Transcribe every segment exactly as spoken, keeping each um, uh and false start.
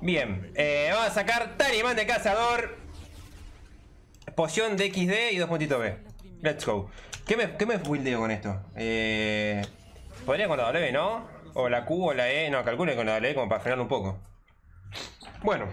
Bien, eh, vamos a sacar Talismán de Cazador, Poción de equis de y dos puntitos B. Let's go. ¿Qué me, qué me buildeo con esto? Eh, Podría con la W, ¿no? O la Q o la E. No, calcule con la W como para frenar un poco. Bueno.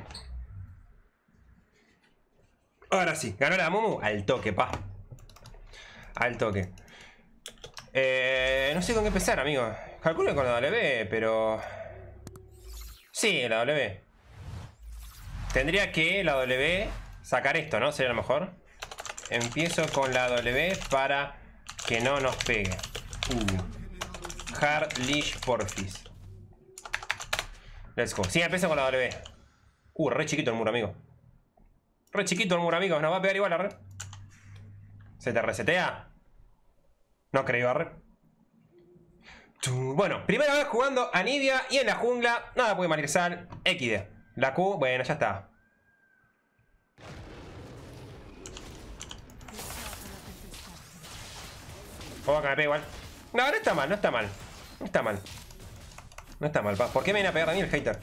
Ahora sí, ganó la Mumu al toque, pa. Al toque. Eh, no sé con qué empezar, amigos. Calculen con la W, pero... Sí, la W. Tendría que la W sacar esto, ¿no? Sería lo mejor. Empiezo con la W para que no nos pegue. Uh. Hard Leash Porfis. Let's go. Sí, empiezo con la W. Uh, re chiquito el muro, amigo. Re chiquito el muro, amigo. Nos va a pegar igual, arre. ¿Se te resetea? No creo, arre. Bueno, primera vez jugando a Nibia y en la jungla. Nada puede malir sal. equis de. La Q, bueno, ya está. Oh, que me pega igual. No, no está mal, no está mal. No está mal. No está mal, pa. ¿Por qué me viene a pegar a mí el hater?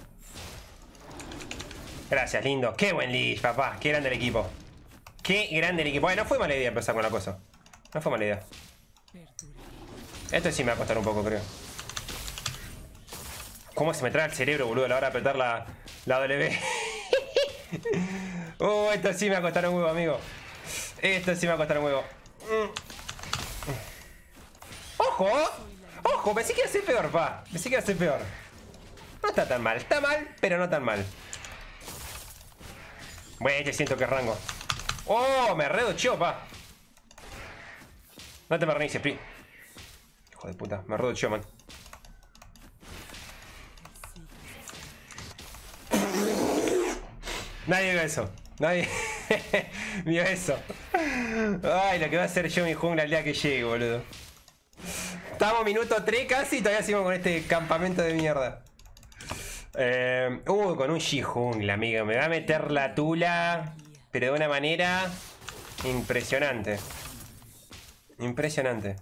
Gracias, lindo. Qué buen leash, papá. Qué grande el equipo. Qué grande el equipo. Bueno, no fue mala idea empezar con la cosa. No fue mala idea. Esto sí me va a costar un poco, creo. ¿Cómo se me trae el cerebro, boludo, a la hora de apretar la, la W? Oh, esto sí me va a costar un huevo, amigo. Esto sí me va a costar un huevo. ¡Ojo! ¡Ojo! Pensé que iba a ser peor, pa. Pensé que iba a ser peor. No está tan mal. Está mal, pero no tan mal. Bueno, ya siento que rango. ¡Oh! Me redochó, pa. No te me reinicies, Pri. Hijo de puta. Me redochó, man. Nadie vio eso. Nadie vio eso. Ay, lo que va a hacer yo mi jungla el día que llegue, boludo. Estamos minuto tres casi y todavía seguimos con este campamento de mierda. Eh, uh, con un G-Jungla, amigo. Me va a meter la tula, pero de una manera impresionante. Impresionante.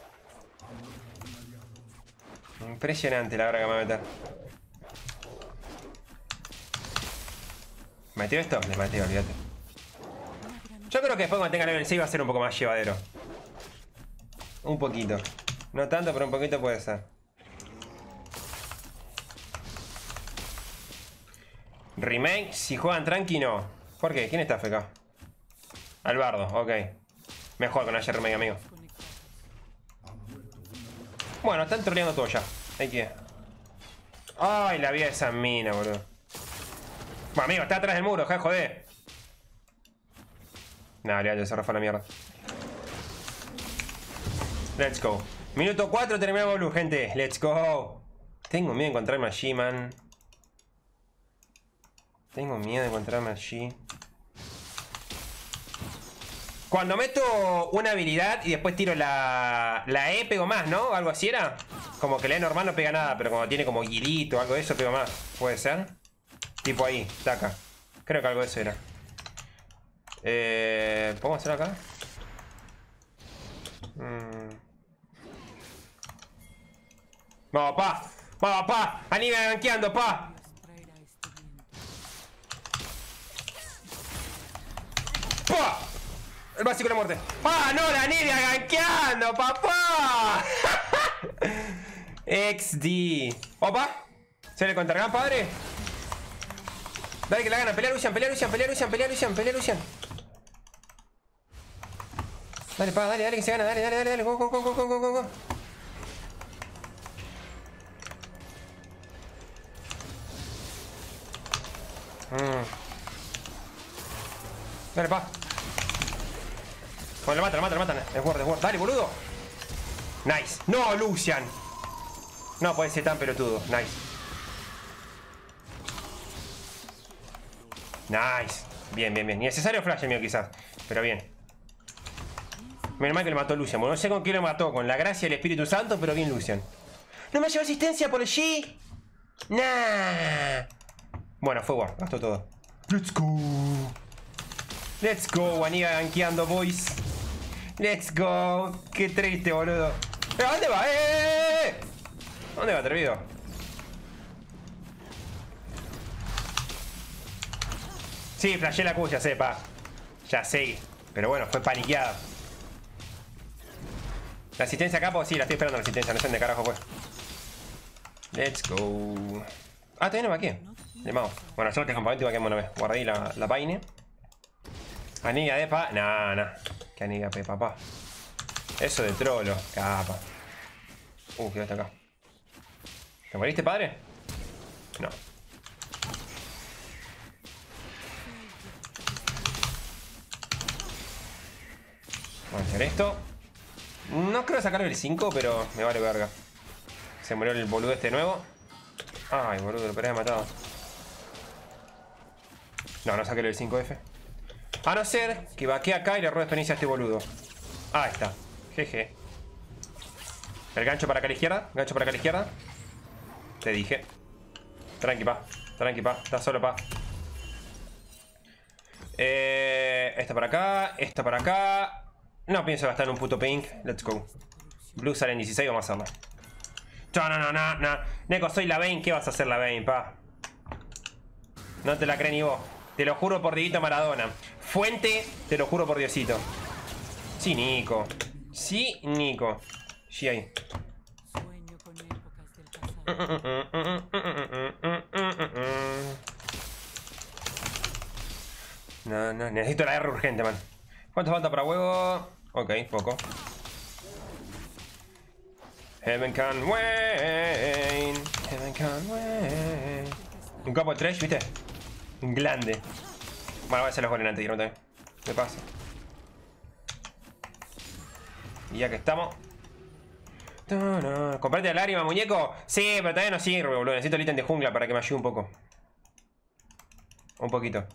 Impresionante la hora que me va a meter. ¿Metió esto? Le mateo, olvídate. Yo creo que después cuando tenga level seis va a ser un poco más llevadero. Un poquito. No tanto, pero un poquito puede ser. Remake, si juegan tranqui, no. ¿Por qué? ¿Quién está F K? Albardo, ok. Mejor con Ashe Remake, amigo. Bueno, están troleando todo ya. Hay que... Ay, la vida de esa mina, boludo. Bueno, amigo, está atrás del muro, ja, joder. Nah, ya se rafó la mierda. Let's go. Minuto cuatro, terminamos Blue, gente. Let's go. Tengo miedo de encontrarme allí, man. Tengo miedo de encontrarme allí. Cuando meto una habilidad y después tiro la, la E, pego más, ¿no? Algo así era. Como que la E normal no pega nada, pero cuando tiene como guilito o algo de eso, pego más. ¿Puede ser? Tipo ahí, taca. Creo que algo de eso era. Eh, ¿Podemos hacer acá? Mm. Vamos, pa. Vamos, pa. Anime gankeando, pa. ¡Pah! El básico de la muerte. ¡Ah, no! ¡La Nidia gankeando, papá! X D. Opa. ¿Se le contrarán, padre? Dale que la gana. Pelea Lucian, pelea Lucian, pelea Lucian, pelea Lucian, pelea Lucian. Dale, pa, dale, dale que se gana. Dale, dale, dale, dale. Go, go, go, go, go, go, go. Mm. Dale, pa. Bueno, lo matan, lo matan, lo matan. Es Word, es Word. Dale, boludo. Nice. No, Lucian. No puede ser tan pelotudo. Nice. Nice. Bien, bien, bien. Necesario flash el mío quizás. Pero bien. Menos mal que le mató Lucian. Bueno, no sé con qué lo mató. Con la gracia del Espíritu Santo, pero bien Lucian. No me lleva asistencia por el G. Nah. Bueno, fue Word. Gastó todo. Let's go. Let's go, Guaniga gankeando, boys. Let's go. Qué triste, boludo. ¿A dónde va? ¡Eh! ¿Dónde va, atrevido? Sí, flashé la Q, ya sé, pa. Ya sé. Pero bueno, fue paniqueada. ¿La asistencia acá? Pues sí, la estoy esperando la asistencia. No sé dónde carajo fue. Let's go. Ah, todavía no me vaqué. De mago. Bueno, yo no tengo campamento y vaquemos una vez. Guardé ahí la, la vaina. Aniga de pa. Nah, nah. Que aniga pe, papá. Eso de trolo. Capa. Uh, quedaste acá. ¿Te moriste, padre? No. Vamos a hacer esto. No creo sacarle el cinco, pero me vale verga. Se murió el boludo este nuevo. Ay, boludo, lo podría haber matado. No, no saqué el cinco F. A no ser que vaquee acá y le robe experiencia a este boludo. Ahí está. Jeje. El gancho para acá a la izquierda. Gancho para acá a la izquierda. Te dije. Tranqui, pa. Tranqui, pa. Está solo, pa. Eh, esta para acá. Esta para acá. No pienso gastar un puto pink. Let's go. Blue sale en dieciséis. Vamos a hacerlo. No, no, no, no, no. Neko, soy la Vayne. ¿Qué vas a hacer la Vayne, pa? No te la crees ni vos. Te lo juro por Dieguito Maradona. Fuente, te lo juro por Diosito. Sí, Nico. Sí, Nico. Sí, ahí. No, no, necesito la R urgente, man. ¿Cuánto falta para huevo? Ok, poco. Heaven can wait. Heaven can wait. Un capo de trash, ¿viste? Un grande. Bueno, voy a hacer los goles antes de irme también. Me pasa. Y ya que estamos. No, no. ¿Comprate la lágrima, muñeco? Sí, pero todavía no sirve, boludo. Necesito el ítem de jungla para que me ayude un poco. Un poquito.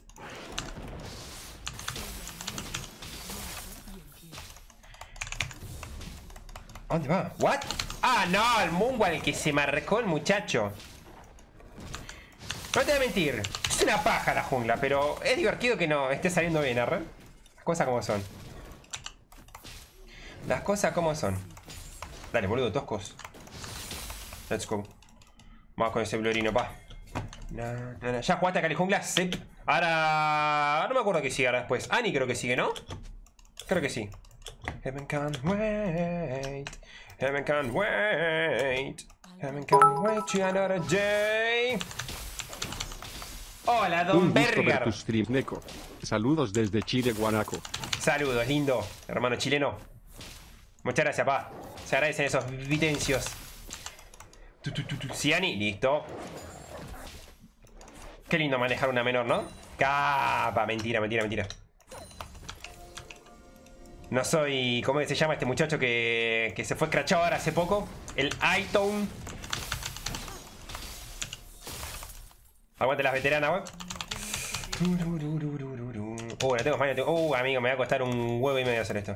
¿A dónde va? ¿What? Ah, no, el Moonwall que se marcó el muchacho. No te voy a mentir. Es una paja la jungla, pero es divertido que no esté saliendo bien, ¿arre? Las cosas como son. Las cosas como son. Dale, boludo, toscos. Let's go. Vamos con ese blurino, pa. No, no, no. ¿Ya jugaste a Cali Jungla? Sí. Ahora... No me acuerdo que sigue ahora después. Annie creo que sigue, ¿no? Creo que sí. Heaven can't wait. Heaven can't wait. Heaven can't wait to another day. Hola, Don Un gusto ver Berger. tu stream, Neko. Saludos desde Chile, Guanaco. Saludos, lindo. Hermano chileno. Muchas gracias, pa. Se agradecen esos vitencios. Ciani, listo. Qué lindo manejar una menor, ¿no? Capa, mentira, mentira, mentira. No soy... ¿Cómo se llama este muchacho que, que se fue crachado ahora hace poco? El iTone. Aguante las veteranas, weón. Uh, no tengo más. Tengo... Uh, amigo, me va a costar un huevo y medio hacer esto.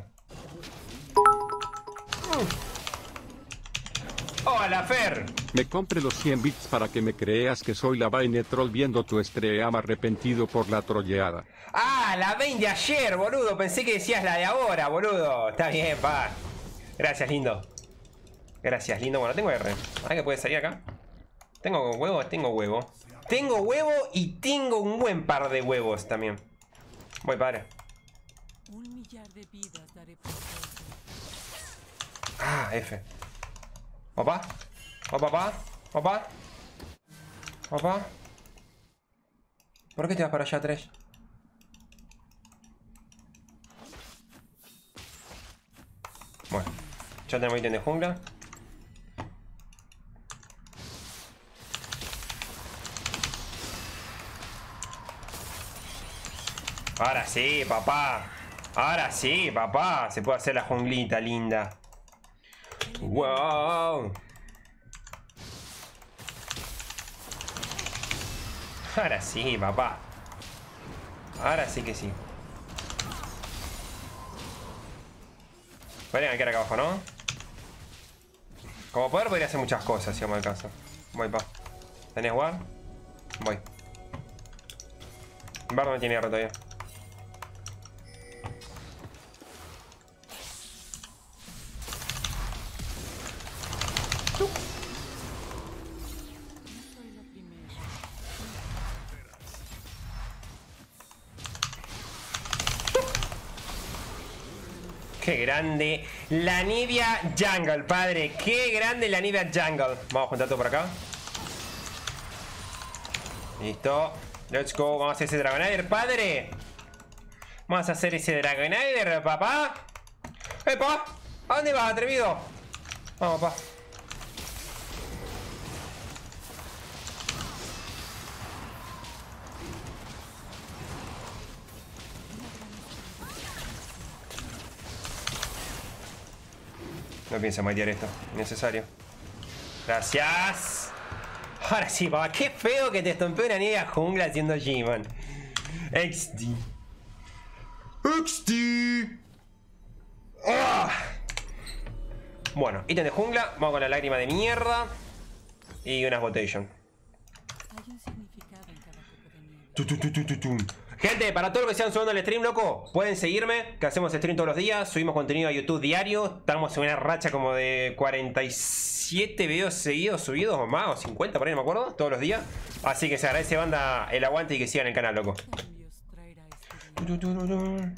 Hola, Fer. Me compre los cien bits para que me creas que soy la Vayne troll viendo tu stream arrepentido por la trolleada. Ah, la Vayne de ayer, boludo. Pensé que decías la de ahora, boludo. Está bien, pa. Gracias, lindo. Gracias, lindo. Bueno, tengo R. A ver qué puede salir acá. Tengo huevo, tengo huevo. Tengo huevo y tengo un buen par de huevos también. Voy, padre. Un millar de vidas daré por muerto. Ah, F. Opa. Opa, opa. Opa. Opa. ¿Por qué te vas para allá, Tresh? Bueno. Ya tenemos ítem de jungla. Ahora sí, papá. Ahora sí, papá. Se puede hacer la junglita linda. Wow. Ahora sí, papá. Ahora sí que sí. Podrían quedar acá abajo, ¿no? Como poder podría hacer muchas cosas si vamos al caso. Voy, pa. ¿Tenés guard? Voy. Bar no tiene R todavía. Qué grande la Nibia Jungle, padre. Qué grande la Nibia Jungle. Vamos a juntar todo por acá. Listo. Let's go. Vamos a hacer ese Dragonair, padre. Vamos a hacer ese Dragonair, papá. ¡Epa! ¿A dónde vas, atrevido? Vamos, papá. No pienso matear esto. Innecesario. Gracias. Ahora sí, papá. Qué feo que te estompe una Nibia jungla haciendo G-Man. X D. X D. ¡Oh! Bueno, ítem de jungla. Vamos con la lágrima de mierda. Y unas botation. Hay un significado en cada poco de nieve. Tu, tu, tu, tu, tu, tu. Gente, para todos los que sean subiendo el stream, loco, pueden seguirme, que hacemos stream todos los días, subimos contenido a YouTube diario, estamos en una racha como de cuarenta y siete videos seguidos subidos, o más, o cincuenta, por ahí no me acuerdo, todos los días. Así que se agradece, banda, el aguante y que sigan el canal, loco. Cambios traerá este Tu, día. tu, tu, tu, tu.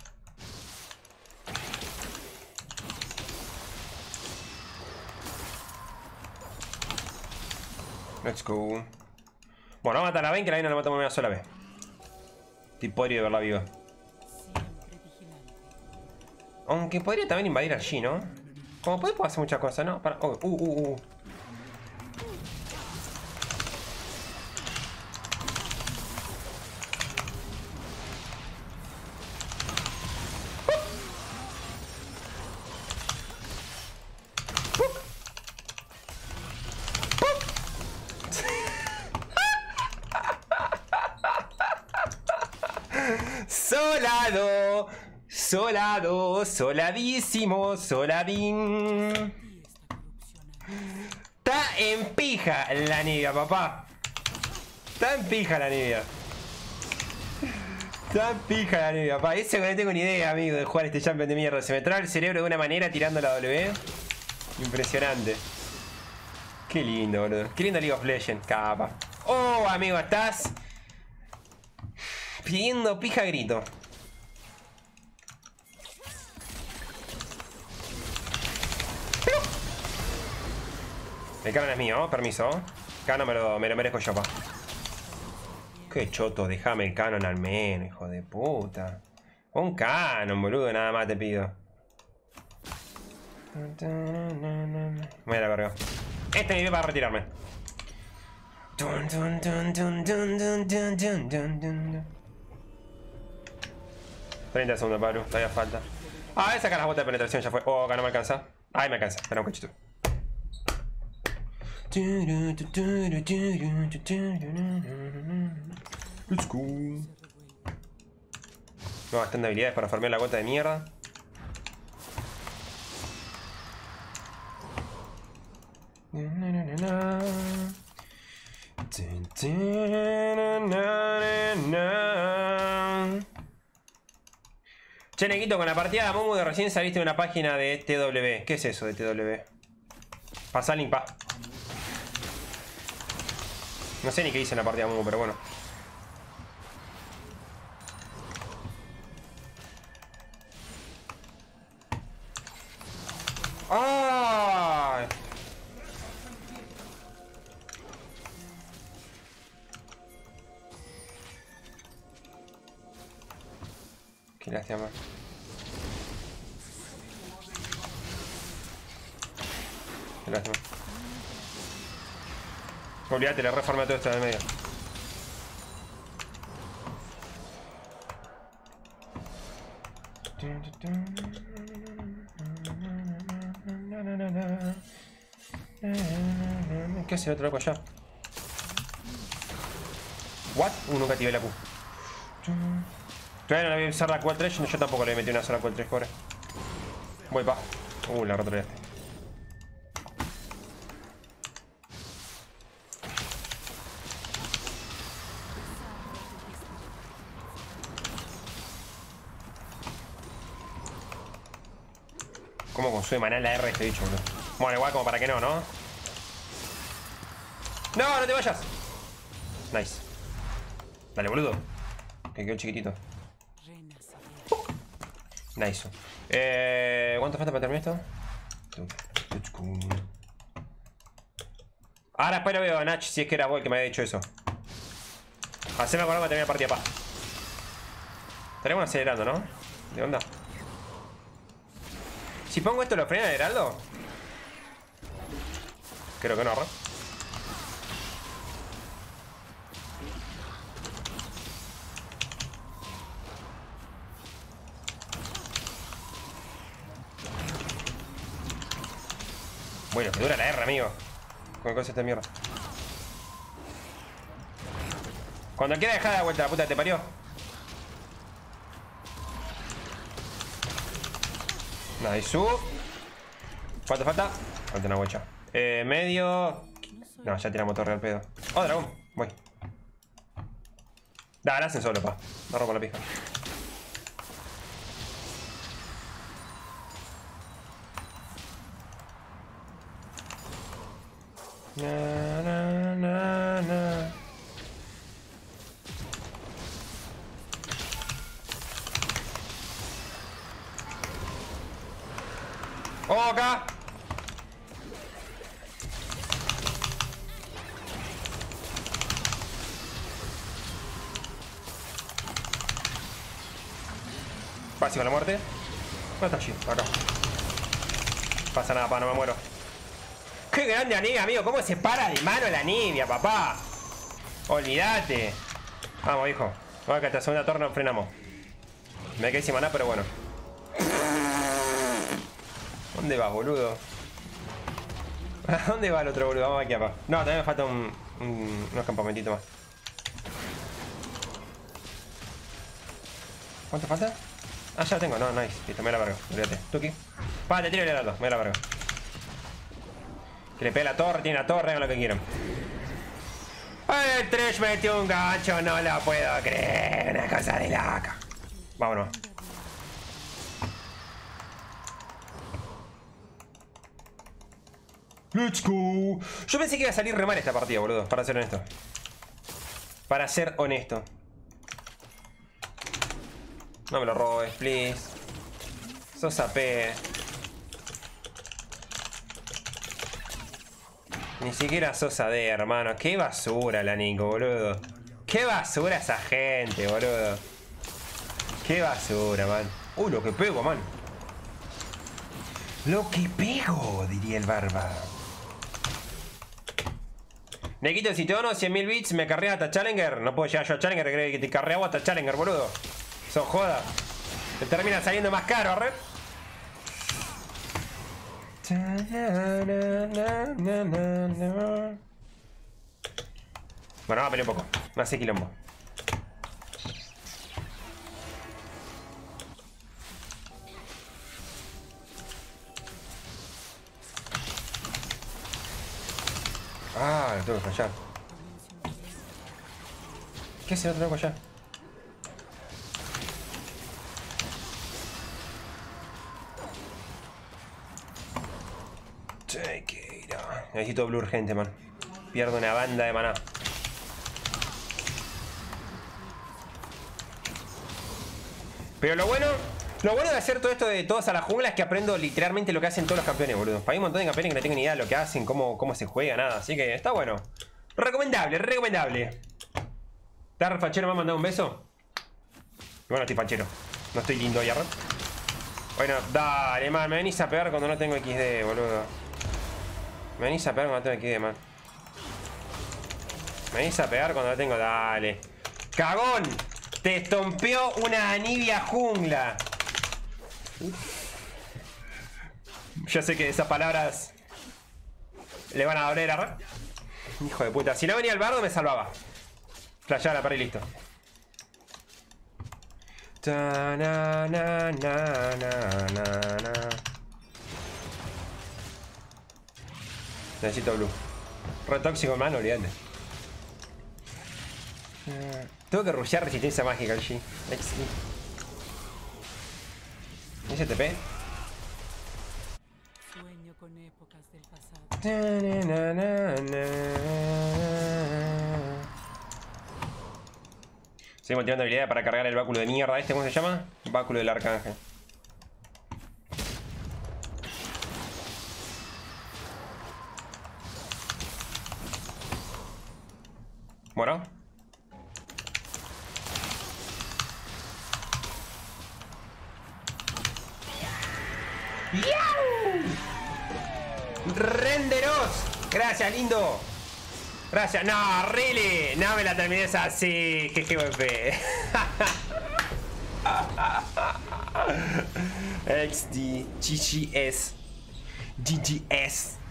Let's go. Bueno, vamos a matar a Ben, que la vaina la matamos una sola vez. Estoy podrido de verla viva. Siempre vigilante. Aunque podría también invadir allí, ¿no? Como puede, puedo hacer muchas cosas, ¿no? Para... Oh, uh, uh, uh. Solado, solado, soladísimo, soladín. Y esta corrupción. Está en pija la Nibia, papá. Está en pija la Nibia. Está en pija la Nibia, papá. Ese que no tengo ni idea, amigo, de jugar este champion de mierda. Se me trae el cerebro de una manera tirando la W. Impresionante. Qué lindo, boludo. Qué lindo League of Legends, capa. Oh, amigo, estás pidiendo pija a grito. El canon es mío, ¿no? Permiso. Canon me lo, me lo merezco yo, pa. Qué choto, déjame el canon al menos, hijo de puta. Un canon, boludo, nada más te pido. Voy a la verga. Este nivel para retirarme. treinta segundos, Pablo. Todavía falta. Ah, voy a sacar las botas de penetración, ya fue. Oh, acá no me alcanza. Ahí me alcanza. Espera un cachito. Let's go. No, bastante habilidades para farmear la gota de mierda. Che, Neguito, con la partida de Momo de recién saliste de una página de T W. ¿Qué es eso de T W? Pasá el link, pa. No sé ni qué hice en la partida de Momo, pero bueno. ¡Ay! Qué lástima. Qué lástima. Olvídate, le reforma todo esto de medio. ¿Qué hace el otro loco allá? ¿What? Uh, nunca activé la Q. Todavía no le voy a usar la Q tres, yo tampoco le metí una sola Q tres, pobre. Voy, pa. Uh, la retroleaste. ¿Cómo consume maná la R este bicho, boludo? Bueno, igual como para que no, ¿no? ¡No, no te vayas! Nice. Dale, boludo. Que quedó chiquitito. Nice. Eh, ¿Cuánto falta para terminar esto? Ahora después lo veo a Nach, si es que era vos el que me había dicho eso. Haceme acordar para terminar la partida, pa. Estaremos acelerando, ¿no? ¿De onda? Si pongo esto, ¿lo frena el heraldo? Creo que no, ¿no? Bueno, que dura la R, amigo. Con cosas de mierda. Cuando quiera dejar la vuelta, la puta te parió. Nice. ¿Cuánto falta? Falta una huecha. Eh, medio. No, ya tiramos torre al pedo. Oh, dragón. Voy. Da, la hacen solo, pa. No rompo la pija. Na, na, na, na. ¡Oh, acá! Básico la muerte. ¿Dónde está allí? Acá. Pasa nada, pa, no me muero. ¡Qué grande Anivia, amigo! ¿Cómo se para de mano la Anivia, papá? Olvídate. Vamos, hijo. Vamos que hasta la segunda torre nos frenamos. Me quedé sin maná, pero bueno. ¿Dónde vas, boludo? ¿A dónde va el otro boludo? Vamos aquí abajo. No, también me falta un, un, unos campamentitos más. ¿Cuánto falta? Ah, ya lo tengo. No, nice. Listo, me la vergo. Olvídate. Tuki. Pa, te tiro el heraldo. Me la vergo. Que le pegue la torre, tiene la torre, hagan lo que quieran. El Thresh metió un gancho, no lo puedo creer. Una cosa de loca. Vámonos. Let's go. Yo pensé que iba a salir re mal esta partida, boludo. Para ser honesto. Para ser honesto. No me lo robes, please. Sos A P. Ni siquiera sos A D, hermano. Qué basura la Nico, boludo. Qué basura esa gente, boludo. Qué basura, man. Uh, lo que pego, man. Lo que pego, diría el barba. Nequito, si te dono cien mil bits, ¿me carrea hasta Challenger? No puedo llegar yo a Challenger, que te carrea vos hasta Challenger, boludo. Son joda. Te termina saliendo más caro, ¿re? Bueno, vamos a pelear un poco. Me hace quilombo. Ah, lo tengo que fallar. ¿Qué hace el otro loco allá? Take it. Necesito blue urgente, man. Pierdo una banda de maná. Pero lo bueno, lo bueno de hacer todo esto de todos a la jungla es que aprendo literalmente lo que hacen todos los campeones, boludo. Para mí un montón de campeones que no tengo ni idea de lo que hacen, cómo, cómo se juega, nada. Así que está bueno. Recomendable, recomendable. ¿Está fachero? ¿Me ha mandado un beso? Bueno, estoy fachero. No estoy lindo ya, ¿no? Bueno, dale, man. Me venís a pegar cuando no tengo equis de, boludo. Me venís a pegar cuando no tengo equis de, man. Me venís a pegar cuando no tengo... Dale. ¡Cagón! Te estompeó una Anivia jungla. Yo sé que esas palabras le van a doler a... Hijo de puta. Si no venía el bardo me salvaba. Flashaba la pared y listo. Ta, na, na, na, na, na, na. Necesito blue. Re tóxico, hermano, olvídate. Uh, tengo que rushear resistencia mágica, G. ¿Ese T P? Sueño con épocas del pasado. Na, na, na, na. Seguimos tirando habilidad para cargar el báculo de mierda. ¿Este cómo se llama? Báculo del arcángel. Bueno. ¡Yau! ¡Renderos! Gracias, lindo. Gracias. No, really. No me la termines así. Que G V P. X D G G S G G S